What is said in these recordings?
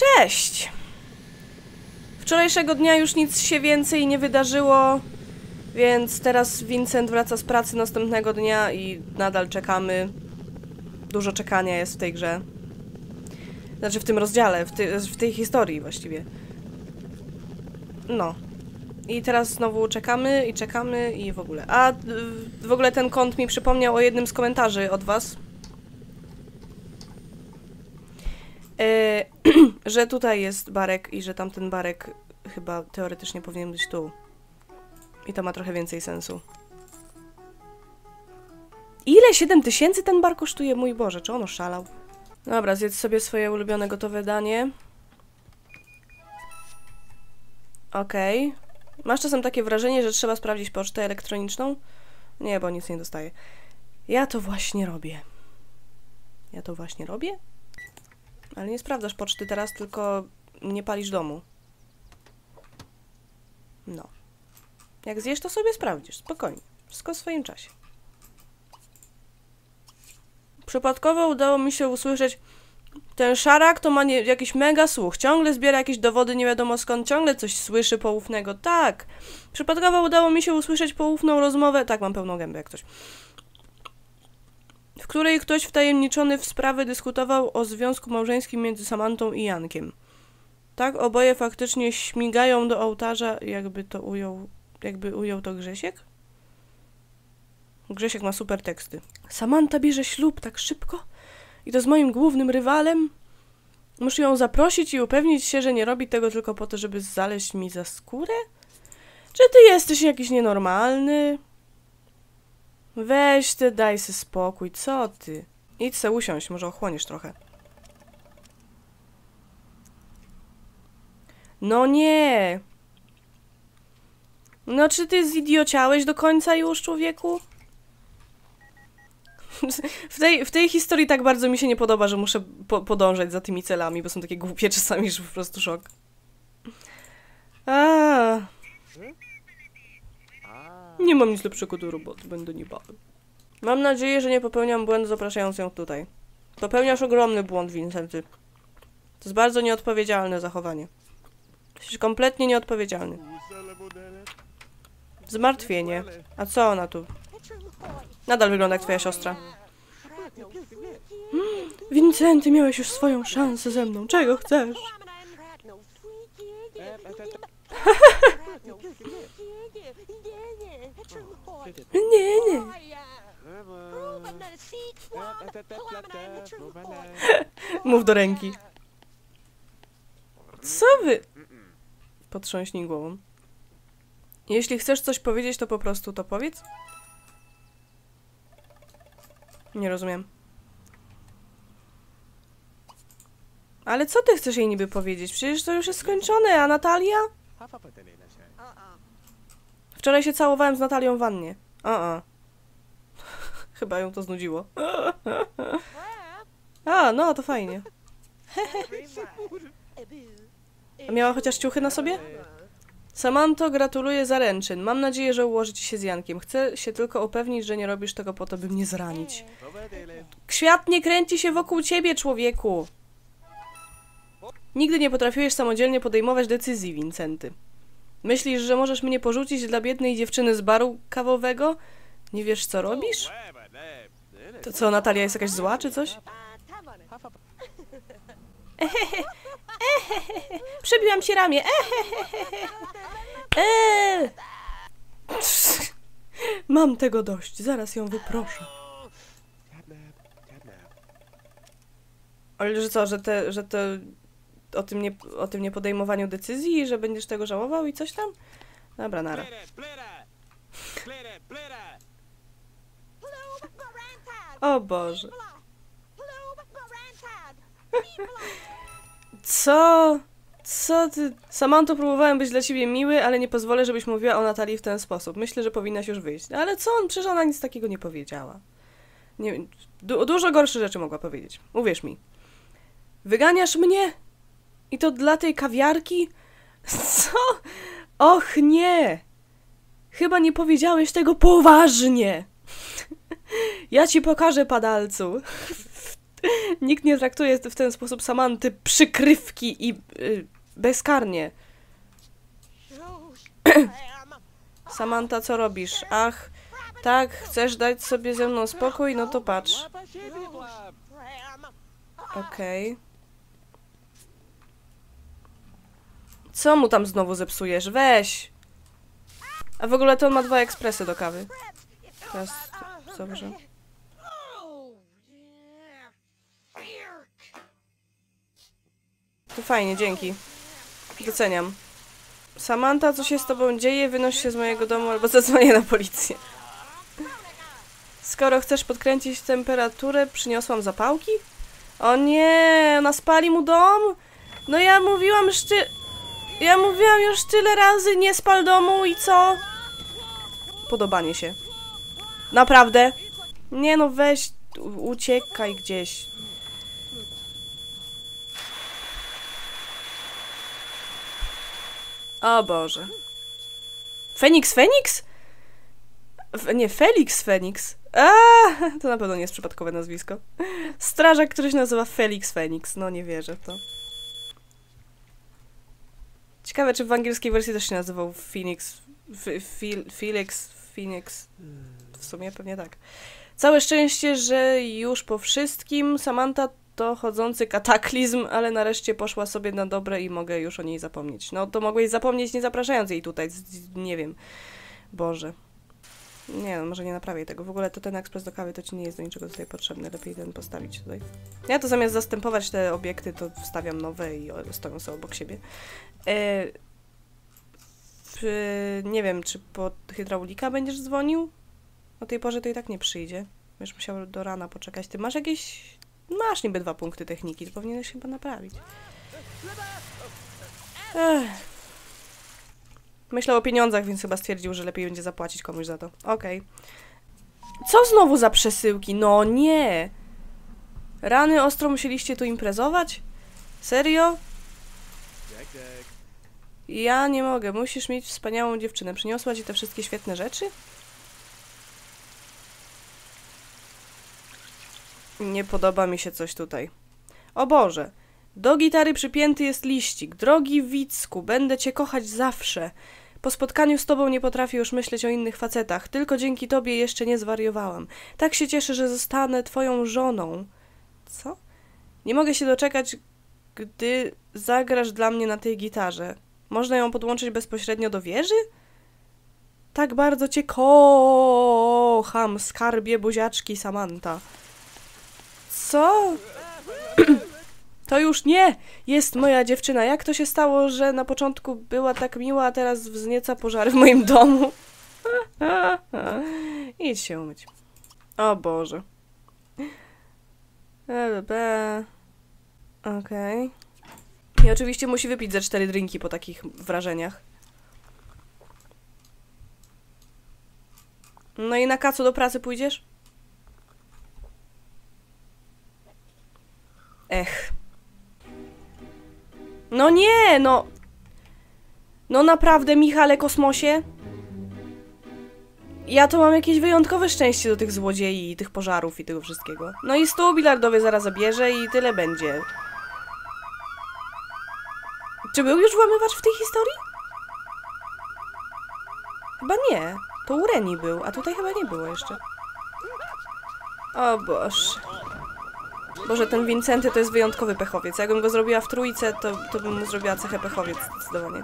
Cześć! Wczorajszego dnia już nic się więcej nie wydarzyło, więc teraz Vincent wraca z pracy następnego dnia i nadal czekamy. Dużo czekania jest w tej grze. Znaczy w tym rozdziale, w tej historii właściwie. No. I teraz znowu czekamy i w ogóle. A w ogóle ten kąt mi przypomniał o jednym z komentarzy od was. Że tutaj jest barek i że tamten barek chyba teoretycznie powinien być tu. I to ma trochę więcej sensu. Ile? 7000 ten bar kosztuje? Mój Boże, czy on oszalał? Dobra, zjedz sobie swoje ulubione gotowe danie. Okej. Masz czasem takie wrażenie, że trzeba sprawdzić pocztę elektroniczną? Nie, bo nic nie dostaję. Ja to właśnie robię. Ale nie sprawdzasz poczty teraz, tylko nie palisz domu. No. Jak zjesz, to sobie sprawdzisz. Spokojnie. Wszystko w swoim czasie. Przypadkowo udało mi się usłyszeć, ten szarak to ma jakiś mega słuch. Ciągle zbiera jakieś dowody nie wiadomo skąd. Ciągle coś słyszy poufnego. Tak. Przypadkowo udało mi się usłyszeć poufną rozmowę. Tak, mam pełną gębę jak coś. W której ktoś wtajemniczony w sprawę dyskutował o związku małżeńskim między Samanthą i Jankiem. Tak, oboje faktycznie śmigają do ołtarza, jakby ujął to Grzesiek? Grzesiek ma super teksty. Samantha bierze ślub tak szybko? I to z moim głównym rywalem? Muszę ją zaprosić i upewnić się, że nie robi tego tylko po to, żeby zaleźć mi za skórę? Czy ty jesteś jakiś nienormalny? Weź ty, daj se spokój, co ty? Idź se usiąść, może ochłoniesz trochę. No nie! No czy ty zidiociałeś do końca już, człowieku? W tej historii tak bardzo mi się nie podoba, że muszę podążać za tymi celami, bo są takie głupie czasami, że po prostu szok. Nie mam nic lepszego do roboty, będę niebawem. Mam nadzieję, że nie popełniam błędu zapraszając ją tutaj. Popełniasz ogromny błąd, Vincenty. To jest bardzo nieodpowiedzialne zachowanie. Jesteś kompletnie nieodpowiedzialny. Zmartwienie. A co ona tu? Nadal wygląda jak twoja siostra. Vincenty, miałeś już swoją szansę ze mną. Czego chcesz? Nie. Mów do ręki. Co wy? Potrząśnij głową. Jeśli chcesz coś powiedzieć, to po prostu to powiedz. Nie rozumiem. Ale co ty chcesz jej niby powiedzieć? Przecież to już jest skończone, a Natalia? Wczoraj się całowałem z Natalią w wannie. Chyba ją to znudziło. A, no to fajnie. A miała chociaż ciuchy na sobie? Samantho, gratuluję zaręczyn. Mam nadzieję, że ułoży ci się z Jankiem. Chcę się tylko upewnić, że nie robisz tego po to, by mnie zranić. Świat nie kręci się wokół ciebie, człowieku! Nigdy nie potrafiłeś samodzielnie podejmować decyzji, Vincenty. Myślisz, że możesz mnie porzucić dla biednej dziewczyny z baru kawowego? Nie wiesz, co robisz? To co, Natalia jest jakaś zła, czy coś? Przebiłam ci ramię. Mam tego dość. Zaraz ją wyproszę. Ale że co, że to o tym niepodejmowaniu decyzji, że będziesz tego żałował i coś tam? Dobra, nara. O Boże. Co? Co ty? Samantho, próbowałem być dla ciebie miły, ale nie pozwolę, żebyś mówiła o Natalii w ten sposób. Myślę, że powinnaś już wyjść. Ale co on? Przecież ona nic takiego nie powiedziała. Nie, dużo gorsze rzeczy mogła powiedzieć. Uwierz mi. Wyganiasz mnie? I to dla tej kawiarki? Co? Och nie! Chyba nie powiedziałeś tego poważnie. Ja ci pokażę, padalcu. Nikt nie traktuje w ten sposób Samanty przykrywki i bezkarnie. Samantha, co robisz? Ach, tak, chcesz dać sobie ze mną spokój? No to patrz. Okej. Co mu tam znowu zepsujesz? Weź! A w ogóle to on ma 2 ekspresy do kawy. Teraz, dobrze. To fajnie, dzięki. Doceniam. Samantha, co się z tobą dzieje? Wynoś się z mojego domu albo zadzwonię na policję. Skoro chcesz podkręcić temperaturę, przyniosłam zapałki? O nie, ona spali mu dom? No ja mówiłam już tyle razy, nie spal domu i co? Podobanie się. Naprawdę? Nie no, weź, uciekaj gdzieś. O Boże. Feniks? Nie, Felix Feniks. To na pewno nie jest przypadkowe nazwisko. Strażak, który się nazywa Felix Feniks. No nie wierzę w to. Ciekawe, czy w angielskiej wersji też się nazywał Phoenix. Phoenix. W sumie pewnie tak. Całe szczęście, że już po wszystkim Samantha to chodzący kataklizm, ale nareszcie poszła sobie na dobre i mogę już o niej zapomnieć. No to mogłeś zapomnieć, nie zapraszając jej tutaj. Nie wiem. Boże. Nie no, może nie naprawię tego. W ogóle to ten ekspres do kawy to ci nie jest do niczego tutaj potrzebny. Lepiej ten postawić tutaj. Ja to zamiast zastępować te obiekty, to wstawiam nowe i stoją sobie obok siebie. Nie wiem, czy po hydraulika będziesz dzwonił? O tej porze to i tak nie przyjdzie. Będziesz musiał do rana poczekać. Ty masz jakieś... Masz niby 2 punkty techniki, to powinieneś chyba naprawić. Myślał o pieniądzach, więc chyba stwierdził, że lepiej będzie zapłacić komuś za to. Okej. Co znowu za przesyłki? No nie! Rany, ostro musieliście tu imprezować? Serio? Ja nie mogę. Musisz mieć wspaniałą dziewczynę. Przyniosła ci te wszystkie świetne rzeczy? Nie podoba mi się coś tutaj. O Boże! Do gitary przypięty jest liścik. Drogi Wicku, będę cię kochać zawsze. Po spotkaniu z tobą nie potrafię już myśleć o innych facetach. Tylko dzięki tobie jeszcze nie zwariowałam. Tak się cieszę, że zostanę twoją żoną. Co? Nie mogę się doczekać, gdy zagrasz dla mnie na tej gitarze. Można ją podłączyć bezpośrednio do wieży? Tak bardzo cię kocham, skarbie buziaczki Samantha. Co? To już nie jest moja dziewczyna. Jak to się stało, że na początku była tak miła, a teraz wznieca pożary w moim domu? Idź się umyć. O Boże. Okej. I oczywiście musi wypić ze 4 drinki po takich wrażeniach. No i na kacu do pracy pójdziesz? Ech. No nie, no. No naprawdę, Michale Kosmosie? Ja to mam jakieś wyjątkowe szczęście do tych złodziei i tych pożarów i tego wszystkiego. No i stół bilardowy zaraz zabierze i tyle będzie. Czy był już włamywacz w tej historii? Chyba nie. To u Reni był, a tutaj chyba nie było jeszcze. O Boże. Boże, ten Wincenty to jest wyjątkowy pechowiec. Jakbym go zrobiła w trójce, to bym mu zrobiła cechę pechowiec zdecydowanie.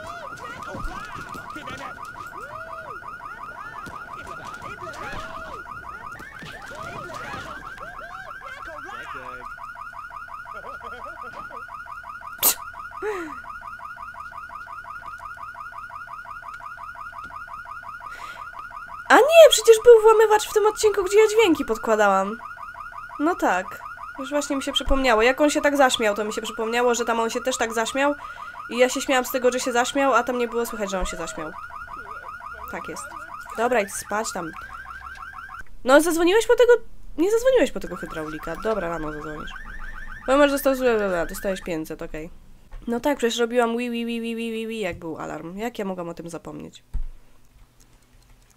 A nie, przecież był włamywacz w tym odcinku, gdzie ja dźwięki podkładałam. No tak. Już właśnie mi się przypomniało. Jak on się tak zaśmiał, to mi się przypomniało, że tam on się też tak zaśmiał. I ja się śmiałam z tego, że się zaśmiał, a tam nie było słychać, że on się zaśmiał. Tak jest. Dobra, idź spać tam. No, zadzwoniłeś po tego... Nie zadzwoniłeś po tego hydraulika. Dobra, rano zadzwonisz. Pomimo, że dostałeś 500, okej. No tak, przecież robiłam wi, jak był alarm. Jak ja mogłam o tym zapomnieć?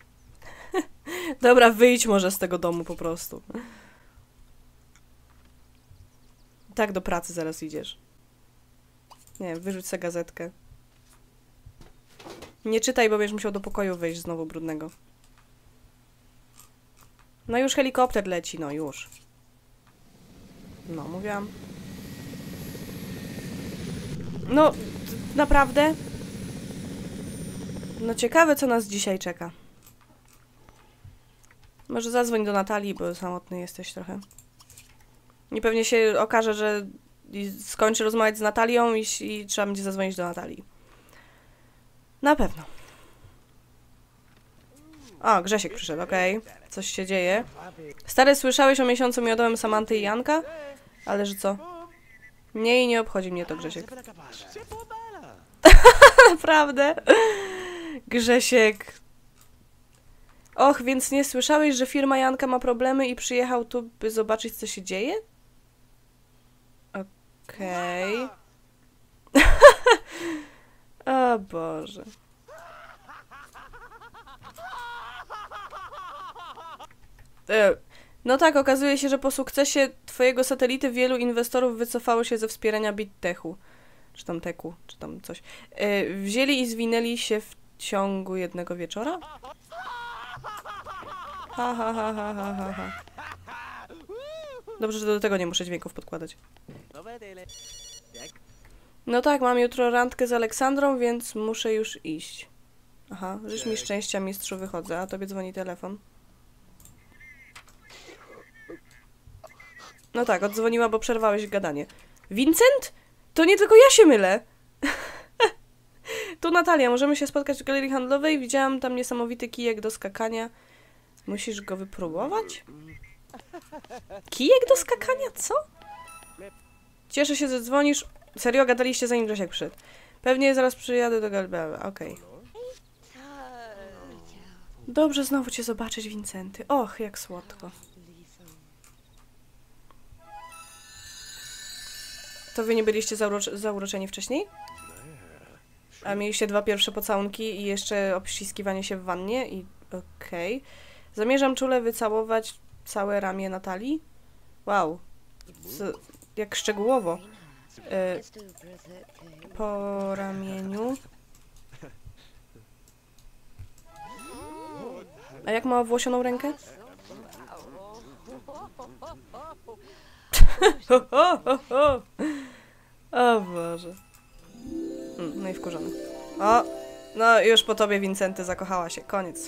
Dobra, wyjdź może z tego domu po prostu. Tak do pracy zaraz idziesz. Nie wiem, wyrzuć sobie gazetkę. Nie czytaj, bo będziesz musiał do pokoju wejść znowu brudnego. No już helikopter leci, no już. No, mówiłam. No, naprawdę? No ciekawe, co nas dzisiaj czeka. Może zadzwoń do Natalii, bo samotny jesteś trochę. I pewnie się okaże, że skończy rozmawiać z Natalią i trzeba będzie zadzwonić do Natalii. Na pewno. O, Grzesiek przyszedł, okej. Coś się dzieje. Stary, słyszałeś o miesiącu miodowym Samanty i Janka? Ale że co? Nie i nie obchodzi mnie to, Grzesiek. Naprawdę? Grzesiek. Och, więc nie słyszałeś, że firma Janka ma problemy i przyjechał tu, by zobaczyć, co się dzieje? Okej. O Boże. No tak, okazuje się, że po sukcesie twojego satelity wielu inwestorów wycofało się ze wspierania BitTechu. Czy tam Teku, czy tam coś. Wzięli i zwinęli się w ciągu jednego wieczora? Ha, ha, ha, ha, ha, ha, ha. Dobrze, że do tego nie muszę dźwięków podkładać. No tak, mam jutro randkę z Aleksandrą, więc muszę już iść. Aha, życz mi szczęścia, mistrzu, wychodzę, a tobie dzwoni telefon. No tak, odzwoniła, bo przerwałeś gadanie. Vincent? To nie tylko ja się mylę. Tu Natalia, możemy się spotkać w galerii handlowej. Widziałam tam niesamowity kijek do skakania. Musisz go wypróbować? Kijek do skakania? Co? Cieszę się, że dzwonisz. Serio, gadaliście zanim Grzesiek przyszedł. Pewnie zaraz przyjadę do galerii. Okej. Dobrze znowu cię zobaczyć, Wincenty. Och, jak słodko. To wy nie byliście zauroczeni wcześniej? A mieliście 2 pierwsze pocałunki i jeszcze obściskiwanie się w wannie i okej. Zamierzam czule wycałować całe ramię Natalii. Wow. Jak szczegółowo. Po ramieniu. A jak ma owłosioną rękę? O Boże. No i wkurzony. O! No już po tobie, Wincenty, zakochała się. Koniec.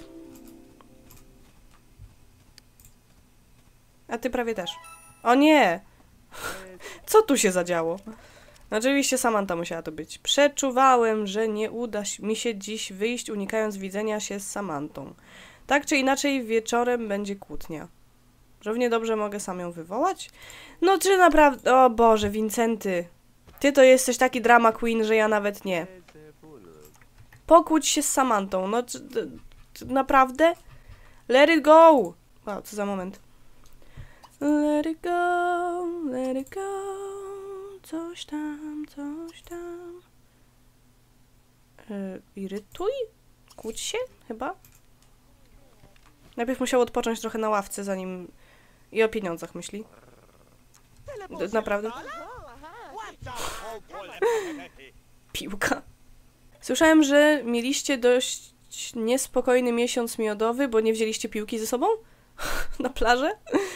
A ty prawie też. O nie! Co tu się zadziało? Oczywiście Samantha musiała to być. Przeczuwałem, że nie uda mi się dziś wyjść, unikając widzenia się z Samanthą. Tak czy inaczej wieczorem będzie kłótnia. Równie dobrze mogę sam ją wywołać? No czy naprawdę... O Boże, Wincenty. Ty to jesteś taki drama queen, że ja nawet nie. Pokłóć się z Samanthą. No naprawdę? Let it go! Wow, co za moment. Let it go, let it go. Coś tam, coś tam. Irytuj? Kłóć się? Chyba? Najpierw musiał odpocząć trochę na ławce, zanim... I o pieniądzach myśli. Naprawdę? Piłka. Słyszałem, że mieliście dość niespokojny miesiąc miodowy, bo nie wzięliście piłki ze sobą? Na plażę?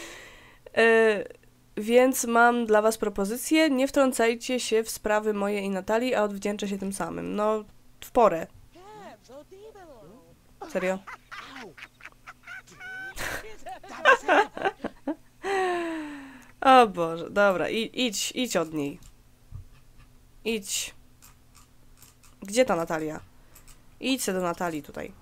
Więc mam dla was propozycję. Nie wtrącajcie się w sprawy moje i Natalii, a odwdzięczę się tym samym. No, w porę. Serio? O Boże, dobra, idź od niej. Idź. Gdzie ta Natalia? Idź se do Natalii tutaj.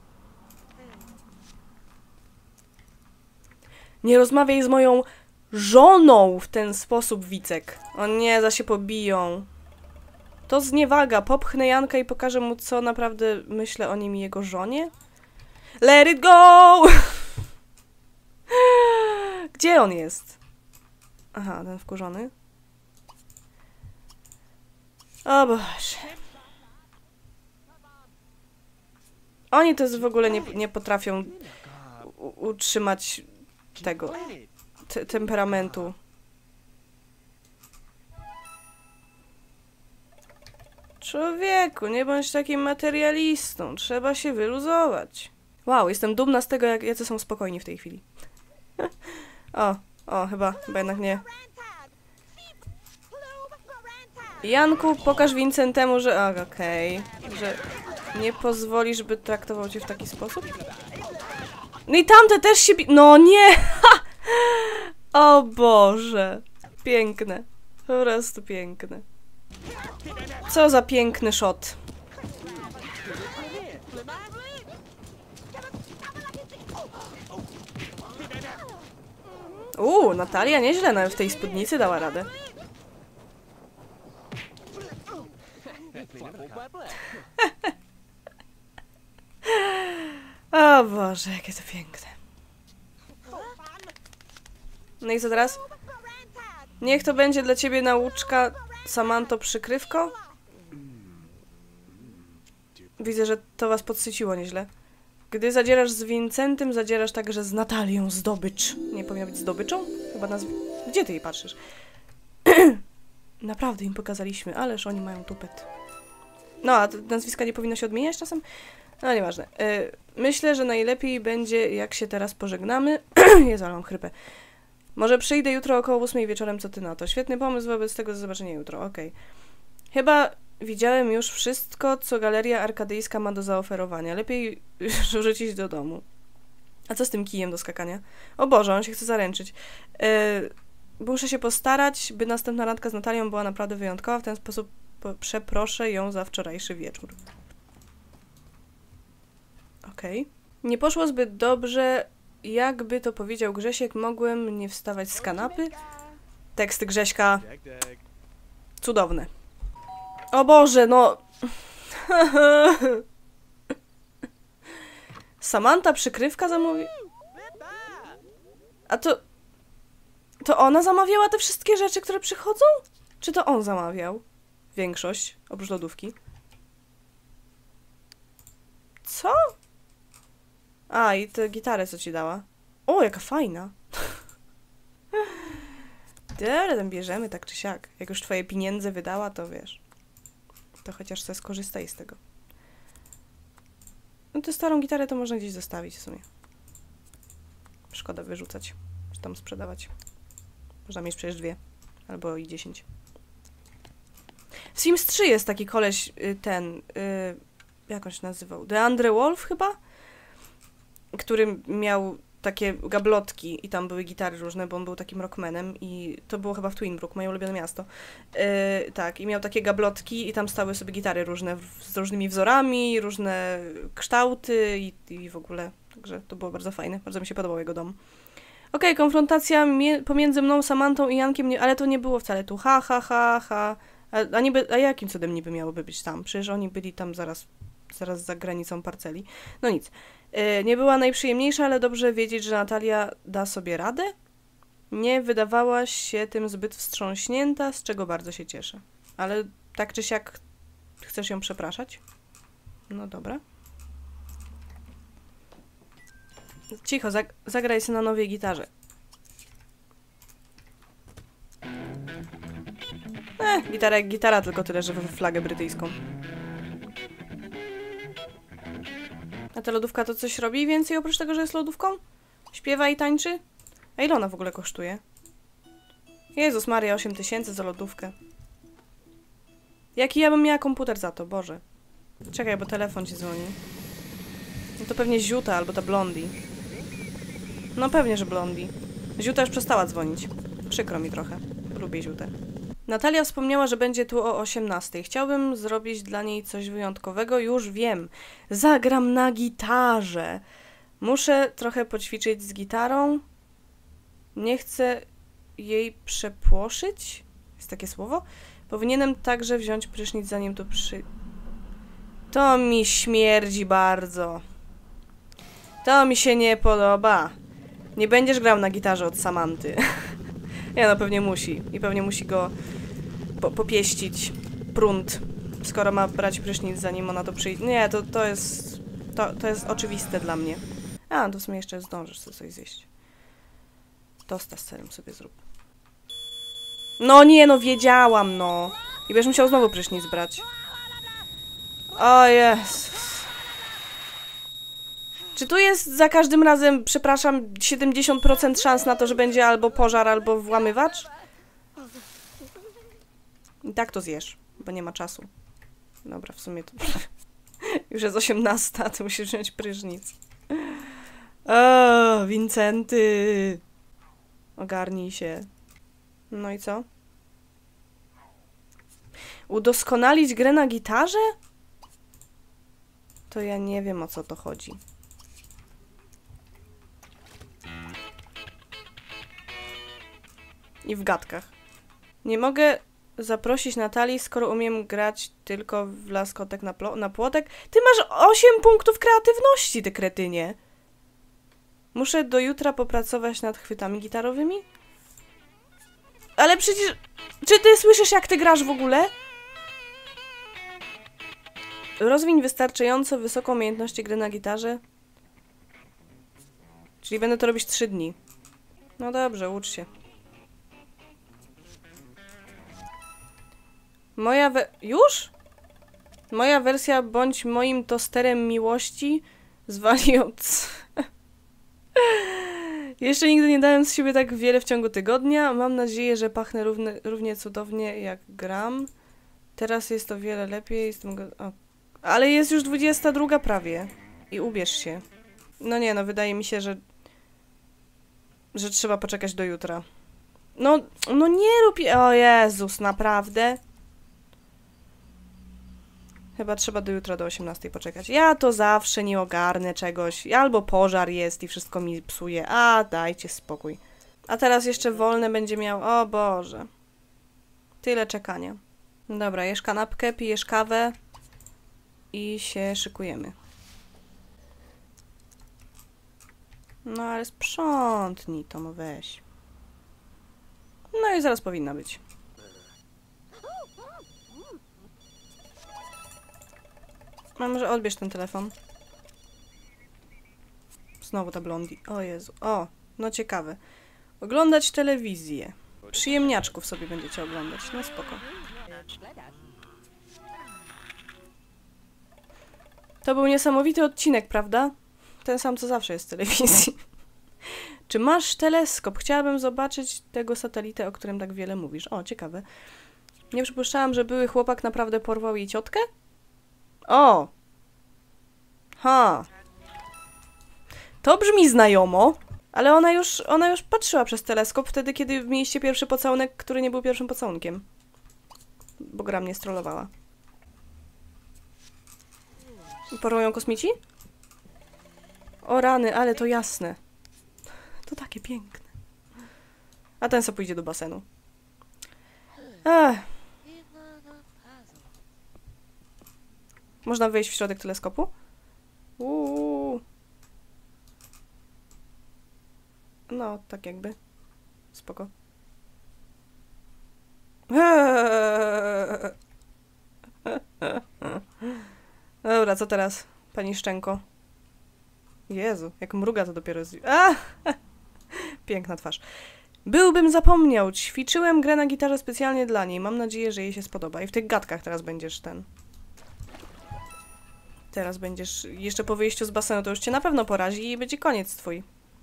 Nie rozmawiaj z moją żoną w ten sposób, Wicek. O nie, za się pobiją. To zniewaga. Popchnę Janka i pokażę mu, co naprawdę myślę o nim i jego żonie. Let it go! Gdzie on jest? Aha, ten wkurzony. O Boże. Oni to w ogóle nie potrafią utrzymać tego temperamentu. Człowieku, nie bądź takim materialistą. Trzeba się wyluzować. Wow, jestem dumna z tego, jacy są spokojni w tej chwili. Chyba jednak nie. Janku, pokaż Vincentemu, że... okej. Że nie pozwolisz, by traktował cię w taki sposób? No i tamte też się... No nie! Ha! O Boże. Piękne. Po prostu piękne. Co za piękny shot. Natalia nieźle w tej spódnicy dała radę. O Boże, jakie to piękne. No i co teraz? Niech to będzie dla ciebie nauczka, Samanto, przykrywko. Widzę, że to was podsyciło nieźle. Gdy zadzierasz z Vincentym, zadzierasz także z Natalią, zdobycz. Nie powinna być zdobyczą? Chyba Gdzie ty jej patrzysz? Naprawdę im pokazaliśmy, ależ oni mają tupet. No, a nazwiska nie powinno się odmieniać czasem? No, nieważne. Myślę, że najlepiej będzie, jak się teraz pożegnamy. Jezu, ale mam chrypę. Może przyjdę jutro około 8 wieczorem, co ty na to? Świetny pomysł, wobec tego do zobaczenia jutro, okej. Chyba widziałem już wszystko, co Galeria Arkadyjska ma do zaoferowania. Lepiej już wrócić do domu. A co z tym kijem do skakania? O Boże, on się chce zaręczyć. Muszę się postarać, by następna randka z Natalią była naprawdę wyjątkowa. W ten sposób przeproszę ją za wczorajszy wieczór. Okej. Nie poszło zbyt dobrze. Jakby to powiedział Grzesiek, mogłem nie wstawać z kanapy? Teksty Grześka. Cudowne. O Boże, no... Samanta przykrywka zamówi... A to... To ona zamawiała te wszystkie rzeczy, które przychodzą? Czy to on zamawiał? Większość, oprócz lodówki. Co? A, i tę gitarę, co ci dała. O, jaka fajna. Dobra, tam bierzemy, tak czy siak. Jak już twoje pieniądze wydała, to wiesz. To chociaż sobie skorzystaj z tego. No tę starą gitarę to można gdzieś zostawić w sumie. Szkoda wyrzucać, czy tam sprzedawać. Można mieć przecież 2. Albo i 10. W Sims 3 jest taki koleś, jak on się nazywał? DeAndre Wolf chyba? Który miał takie gablotki i tam były gitary różne, bo on był takim rockmanem i to było chyba w Twinbrook, moje ulubione miasto. Tak, i miał takie gablotki i tam stały sobie gitary różne, z różnymi wzorami, różne kształty i w ogóle. Także to było bardzo fajne, bardzo mi się podobał jego dom. Okej, konfrontacja pomiędzy mną, Samantą i Jankiem, ale to nie było wcale tu. Ha. A jakim cudem niby miałoby być tam? Przecież oni byli tam zaraz za granicą parceli. No nic. Nie była najprzyjemniejsza, ale dobrze wiedzieć, że Natalia da sobie radę. Nie wydawałaś się tym zbyt wstrząśnięta, z czego bardzo się cieszę. Ale tak czy siak chcesz ją przepraszać? No dobra. Cicho, zagraj sobie na nowej gitarze. Gitara jak gitara, tylko tyle, że w flagę brytyjską. A ta lodówka to coś robi więcej oprócz tego, że jest lodówką? Śpiewa i tańczy? A ile ona w ogóle kosztuje? Jezus Maria, 8000 za lodówkę. Jaki ja bym miała komputer za to, Boże. Czekaj, bo telefon ci dzwoni. No to pewnie Ziuta albo ta Blondie. No pewnie, że Blondie. Ziuta już przestała dzwonić. Przykro mi trochę. Lubię Ziutę. Natalia wspomniała, że będzie tu o 18:00. Chciałbym zrobić dla niej coś wyjątkowego. Już wiem. Zagram na gitarze. Muszę trochę poćwiczyć z gitarą. Nie chcę jej przepłoszyć. Jest takie słowo? Powinienem także wziąć prysznic, zanim tu To mi śmierdzi bardzo. To mi się nie podoba. Nie będziesz grał na gitarze od Samanty. Ja, no pewnie musi. I pewnie musi go popieścić prąd, skoro ma brać prysznic, zanim ona to przyjdzie. Nie, to jest oczywiste dla mnie. A, to w sumie jeszcze zdążysz sobie coś zjeść. Tosta z serem sobie zrób. No nie, no wiedziałam, no. I będziesz musiał znowu prysznic brać. O Jezus. Czy tu jest za każdym razem, przepraszam, 70% szans na to, że będzie albo pożar, albo włamywacz? I tak to zjesz, bo nie ma czasu. Dobra, w sumie to... Już jest 18, to musisz wziąć prysznic. O, Wincenty! Ogarnij się. No i co? Udoskonalić grę na gitarze? To ja nie wiem, o co to chodzi. I w gadkach. Nie mogę zaprosić Natalii, skoro umiem grać tylko w laskotek na płotek. Ty masz 8 punktów kreatywności, ty kretynie. Muszę do jutra popracować nad chwytami gitarowymi? Ale przecież... Czy ty słyszysz, jak ty grasz w ogóle? Rozwiń wystarczająco wysoką umiejętność gry na gitarze. Czyli będę to robić 3 dni. No dobrze, ucz się. Już? Moja wersja bądź moim tosterem miłości zwali od... Jeszcze nigdy nie dałem z siebie tak wiele w ciągu tygodnia. Mam nadzieję, że pachnę równie cudownie jak gram. Teraz jest o wiele lepiej. Jestem ale jest już 22 prawie. I ubierz się. No nie, no wydaje mi się, że trzeba poczekać do jutra. No nie rób... O Jezus, naprawdę? Chyba trzeba do jutra do 18 poczekać. Ja to zawsze nie ogarnę czegoś. Albo pożar jest i wszystko mi psuje. A, dajcie spokój. A teraz jeszcze wolne będzie miał... O Boże. Tyle czekania. Dobra, jesz kanapkę, pijesz kawę i się szykujemy. No ale sprzątnij to, no weź. No i zaraz powinna być. A może odbierz ten telefon. Znowu ta blondi. O Jezu. O, no ciekawe. Oglądać telewizję. Przyjemniaczków sobie będziecie oglądać. No spoko. To był niesamowity odcinek, prawda? Ten sam, co zawsze jest w telewizji. Czy masz teleskop? Chciałabym zobaczyć tego satelitę, o którym tak wiele mówisz. O, ciekawe. Nie przypuszczałam, że były chłopak naprawdę porwał jej ciotkę? O! Ha! To brzmi znajomo, ale ona już patrzyła przez teleskop wtedy, kiedy mieliście pierwszy pocałunek, który nie był pierwszym pocałunkiem. Bo gra mnie strollowała. Porwą ją kosmici? O rany, ale to jasne. To takie piękne. A ten co pójdzie do basenu. Ech. Można wejść w środek teleskopu? No, tak jakby. Spoko. Dobra, co teraz, pani Szczęko? Jezu, jak mruga to dopiero jest... Piękna twarz. Byłbym zapomniał. Ćwiczyłem grę na gitarze specjalnie dla niej. Mam nadzieję, że jej się spodoba. I w tych gadkach teraz będziesz ten... Teraz będziesz... Jeszcze po wyjściu z basenu to już cię na pewno porazi i będzie koniec twój.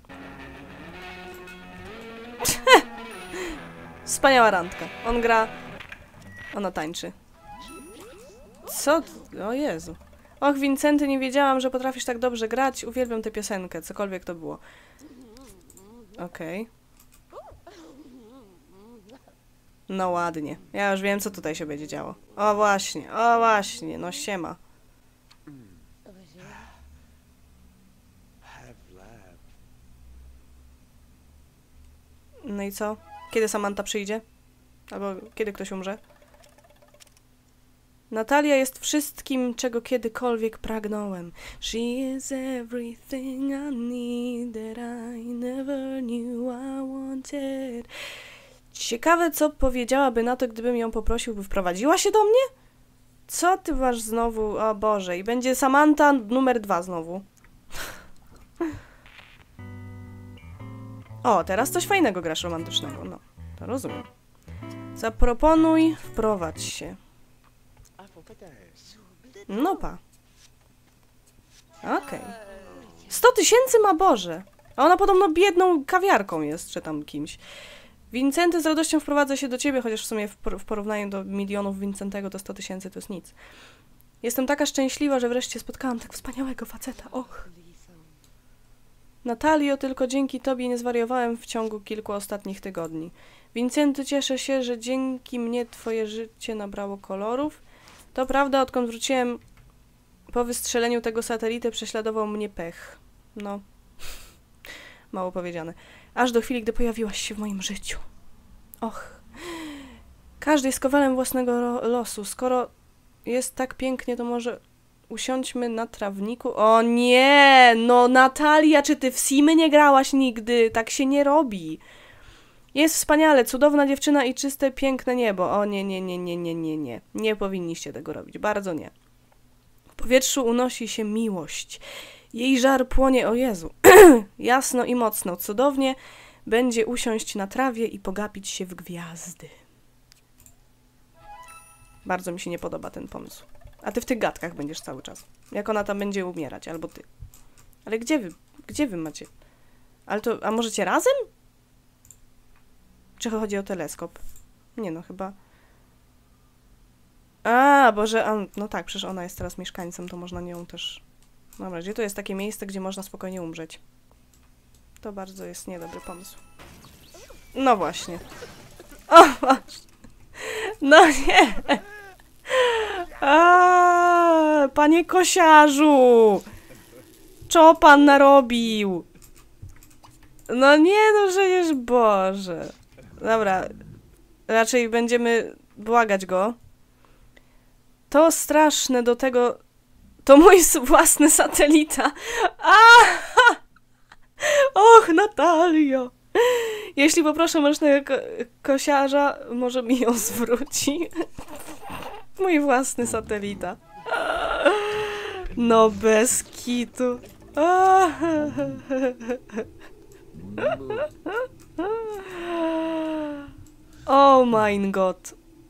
Wspaniała randka. On gra... Ona tańczy. Co? O Jezu. Och, Wincenty, nie wiedziałam, że potrafisz tak dobrze grać. Uwielbiam tę piosenkę, cokolwiek to było. Okej. No ładnie. Ja już wiem, co tutaj się będzie działo. O właśnie, no siema. No i co? Kiedy Samantha przyjdzie? Albo kiedy ktoś umrze? Natalia jest wszystkim, czego kiedykolwiek pragnąłem. She is everything I need that I never knew I wanted. Ciekawe, co powiedziałaby na to, gdybym ją poprosił, by wprowadziła się do mnie? Co ty masz znowu? O Boże, i będzie Samantha numer 2 znowu. O, teraz coś fajnego grasz romantycznego. No, to rozumiem. Zaproponuj, wprowadź się. No pa. Okej. 100 000 ma, Boże! A ona podobno biedną kawiarką jest, czy tam kimś. Wincenty z radością wprowadza się do ciebie, chociaż w sumie w porównaniu do milionów Wincentego to 100 000 to jest nic. Jestem taka szczęśliwa, że wreszcie spotkałam tak wspaniałego faceta. Och! Natalio, tylko dzięki tobie nie zwariowałem w ciągu kilku ostatnich tygodni. Wincenty, cieszę się, że dzięki mnie twoje życie nabrało kolorów. To prawda, odkąd wróciłem po wystrzeleniu tego satelity, prześladował mnie pech. No, mało powiedziane. Aż do chwili, gdy pojawiłaś się w moim życiu. Och, każdy jest kowalem własnego losu. Skoro jest tak pięknie, to może usiądźmy na trawniku. O nie, no Natalia, czy ty w Simy nie grałaś nigdy? Tak się nie robi. Jest wspaniale, cudowna dziewczyna i czyste, piękne niebo. O nie, nie, nie, nie, nie, nie, nie. Nie powinniście tego robić, bardzo nie. W powietrzu unosi się miłość. Jej żar płonie, o Jezu. Jasno i mocno, cudownie będzie usiąść na trawie i pogapić się w gwiazdy. Bardzo mi się nie podoba ten pomysł. A ty w tych gadkach będziesz cały czas. Jak ona tam będzie umierać, albo ty. Ale gdzie wy macie? Ale to, a możecie razem? Czy chodzi o teleskop? Nie no, chyba... A, Boże, no tak, przecież ona jest teraz mieszkańcem, to można nią też... Dobra, gdzie to jest takie miejsce, gdzie można spokojnie umrzeć? To bardzo jest niedobry pomysł. No właśnie. O, masz. No nie! A, panie kosiarzu! Co pan narobił? No nie, no przecież Boże. Dobra, raczej będziemy błagać go. To straszne do tego... To mój własny satelita. A! Och, Natalio! Jeśli poproszę mrocznego kosiarza, może mi ją zwróci. Mój własny satelita. No bez kitu. Oh mein Gott.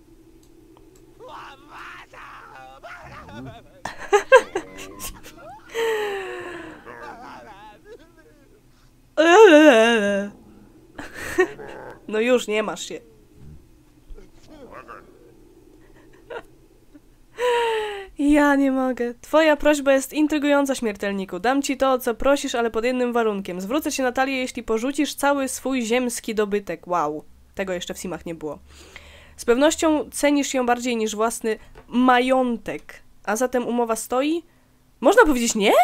No już, nie masz się. Ja nie mogę. Twoja prośba jest intrygująca, śmiertelniku. Dam ci to, o co prosisz, ale pod jednym warunkiem. Zwrócę ci Natalię, jeśli porzucisz cały swój ziemski dobytek. Wow. Tego jeszcze w Simach nie było. Z pewnością cenisz ją bardziej niż własny majątek. A zatem umowa stoi? Można powiedzieć nie?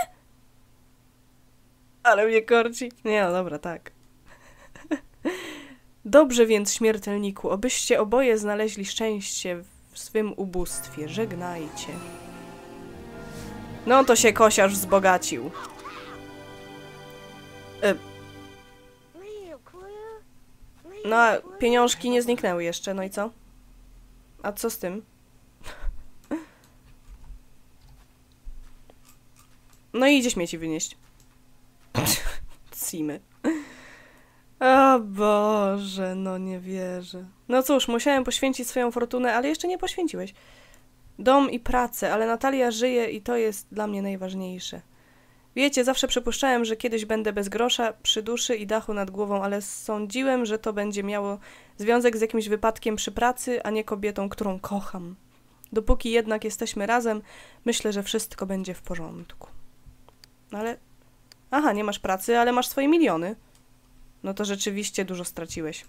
Ale mnie korci. Nie, no dobra, tak. Dobrze więc, śmiertelniku, obyście oboje znaleźli szczęście w swym ubóstwie. Żegnajcie. No to się kosiarz wzbogacił. No, a pieniążki nie zniknęły jeszcze, no i co? A co z tym? No i idzie śmieci wynieść. Simy. O Boże, no nie wierzę. No cóż, musiałem poświęcić swoją fortunę, ale jeszcze nie poświęciłeś. Dom i pracę, ale Natalia żyje i to jest dla mnie najważniejsze. Wiecie, zawsze przypuszczałem, że kiedyś będę bez grosza, przy duszy i dachu nad głową, ale sądziłem, że to będzie miało związek z jakimś wypadkiem przy pracy, a nie kobietą, którą kocham. Dopóki jednak jesteśmy razem, myślę, że wszystko będzie w porządku. No ale... Aha, nie masz pracy, ale masz swoje miliony. No to rzeczywiście dużo straciłeś.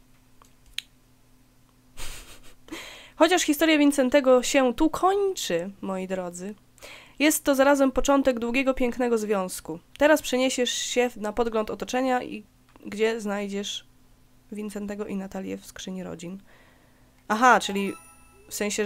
Chociaż historia Wincentego się tu kończy, moi drodzy, jest to zarazem początek długiego, pięknego związku. Teraz przeniesiesz się na podgląd otoczenia, gdzie znajdziesz Wincentego i Natalię w skrzyni rodzin. Aha, czyli w sensie,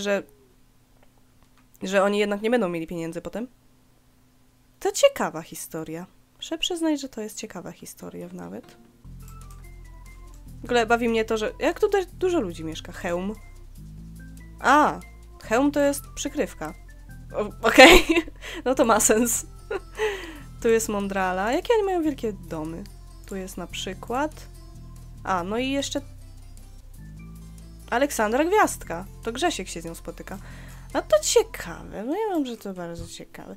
że oni jednak nie będą mieli pieniędzy potem? To ciekawa historia. Muszę przyznać, że to jest ciekawa historia nawet. W ogóle bawi mnie to, że... Jak tutaj dużo ludzi mieszka? Hełm. A, hełm to jest przykrywka. Okej. No to ma sens. Tu jest Mondrala. Jakie oni mają wielkie domy? Tu jest na przykład... A, no i jeszcze... Aleksandra Gwiazdka. To Grzesiek się z nią spotyka. A to ciekawe, no ja wiem, że to bardzo ciekawe.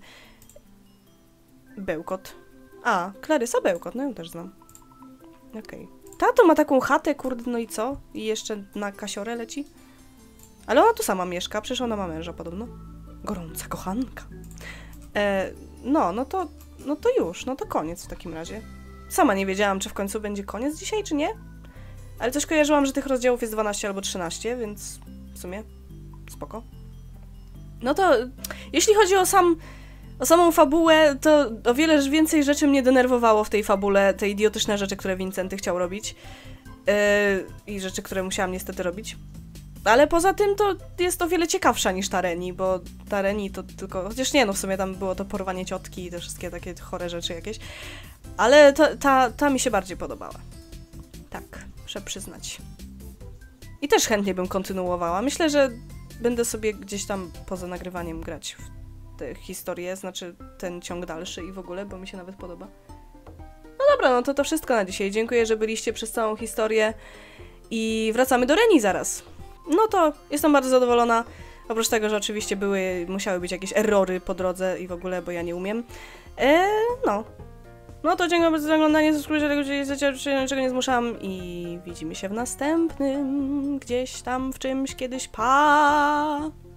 Bełkot. A, Klarysa Bełkot, no ją też znam. Okej. Tato ma taką chatę, kurde, no i co? I jeszcze na kasiorę leci? Ale ona tu sama mieszka, przecież ona ma męża podobno. Gorąca kochanka. No to już, no to koniec w takim razie. Sama nie wiedziałam, czy w końcu będzie koniec dzisiaj, czy nie. Ale coś kojarzyłam, że tych rozdziałów jest 12 albo 13, więc w sumie spoko. No to jeśli chodzi o samą fabułę, to o wiele więcej rzeczy mnie denerwowało w tej fabule, te idiotyczne rzeczy, które Vincenty chciał robić. I rzeczy, które musiałam niestety robić. Ale poza tym to jest o wiele ciekawsza niż Tareni, bo Tareni to tylko... Chociaż nie, no w sumie tam było to porwanie ciotki i te wszystkie takie chore rzeczy jakieś. Ale ta mi się bardziej podobała. Tak, muszę przyznać. I też chętnie bym kontynuowała. Myślę, że będę sobie gdzieś tam poza nagrywaniem grać w tę historię, znaczy ten ciąg dalszy i w ogóle, bo mi się nawet podoba. No dobra, no to wszystko na dzisiaj. Dziękuję, że byliście przez całą historię i wracamy do Reni zaraz. No to jestem bardzo zadowolona. Oprócz tego, że oczywiście musiały być jakieś errory po drodze i w ogóle, bo ja nie umiem. No to dziękuję bardzo za oglądanie, subskrypcję, niczego nie zmuszam i widzimy się w następnym, gdzieś tam w czymś kiedyś. Pa!